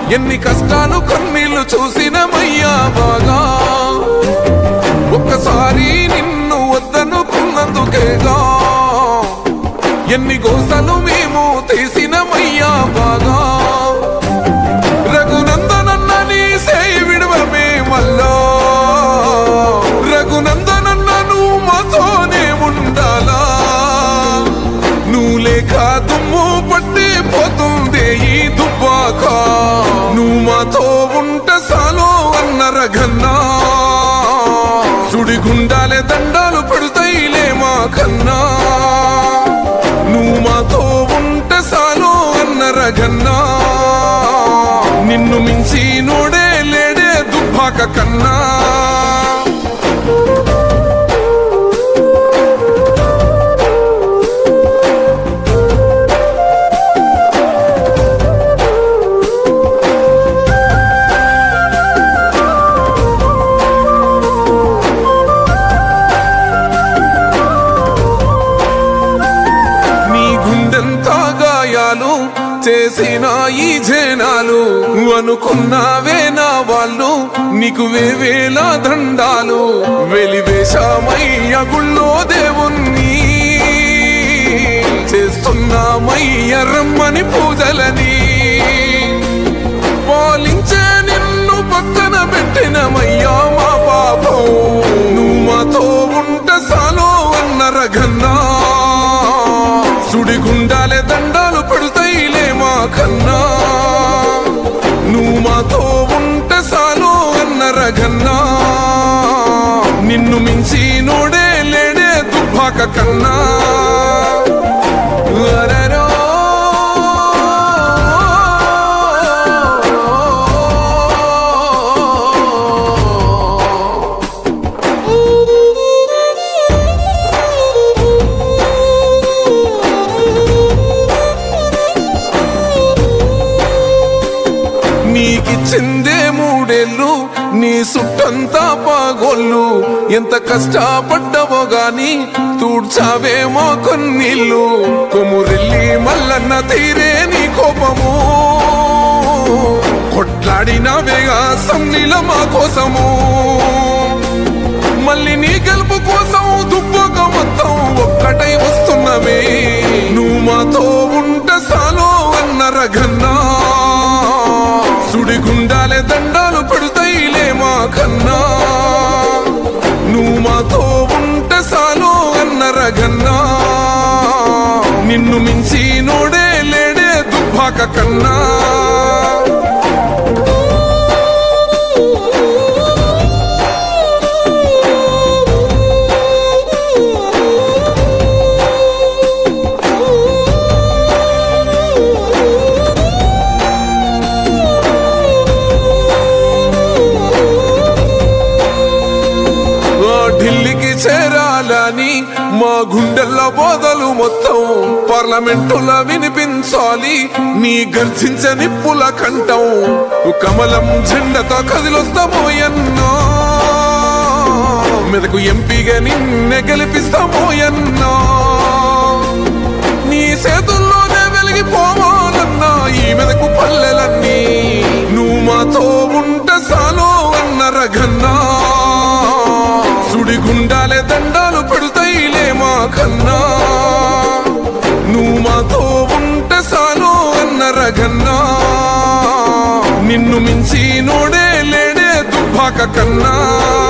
ఎన్ని కష్టాలు కన్నీళ్లు చూసినమయ్యా బాగా ఒక్కసారి నిన్ను వద్దనుకున్నందుకేగా ఎన్ని గోసలు మేము తీసినమయ్యా బాగా రఘునందనన్న నీ సేయి విడవమే మల్లా రఘునందనన్న నువ్వు మాతోనే ఉండాలా నువ్వు లేక దుమ్ము పట్టి పోతుందే ఈ దుబ్బాక నువ్వు మాతో ఉంటే సాలో అన్న రఘన్నా సుడిగుండాలే దండాలు పెడతాయిలే మా కన్నా నువ్వు మాతో ఉంటే సాలో అన్న రఘన్నా నిన్ను మించి నోడే లేడే దుబ్బాక కన్నా చేసిన ఈ జనాలు అనుకున్నావే నా వాళ్ళు నీకు వేవేల దండాలు వెలివేశామయ్య గుళ్ళో దేవుణ్ణి చేస్తున్నామయ్య రమ్మని పూజలని పాలించే నిన్ను పక్కన పెట్టినమయ్యా మా పాపం నువ్వు మాతో ఉంటే సాలో అన్న రఘన్నా సుడిగుండాలే దండాలు పెడతాయిలే మా కన్నా నువ్వు మాతో ఉంటే సాలో అన్న రఘన్నా నిన్ను మించి నోడే లేడే దుబ్బాక కన్నా నీకిచ్చిందే మూడేళ్ళు నీ సుట్టంతా పాగోళ్ళు ఎంత కష్టపడ్డవో గాని తూడ్చావేమో కొన్నీళ్ళు కొమురెల్లి మల్లన్న తీరే నీ కోపము కొట్లాడినవేగా సమ్నిల మా కోసము మళ్ళీ నీ గెలుపు కోసం దుబ్బక మొత్తం ఒక్కటై వస్తున్నవే నువ్వు మాతో ఉంటే సాలో అన్న రఘన్నా సుడిగుండాలే దండాలు పెడతాయిలే మా కన్నా నువ్వు మాతో ఉంటే సాలో అన్న రఘన్నా నిన్ను మించి నోడే లేడే దుబ్బాక కన్నా ఢిల్లీకి చేరాలని మా గుండెల్లో బోధలు మొత్తం పార్లమెంటులో వినిపించాలి నీ గర్జించే నిప్పుల కంఠం కమలం జెండతో కదిలొస్తామో ఎన్నో మెదకు ఎంపీగా నిన్నే గెలిపిస్తామో ఎన్నో నీ చేతుల్లోనే వెలిగిపోవాలన్నా ఈ మెదకు పల్లెలన్నీ నువ్వు మాతో ఉంటే సాలో అన్న రఘన్నా సుడిగుండాలే దండాలు పెడతాయిలే మా కన్నా నువ్వు మాతో ఉంటే సాలో అన్న రఘన్నా నిన్ను మించి నోడే లేడే దుబ్బాక కన్నా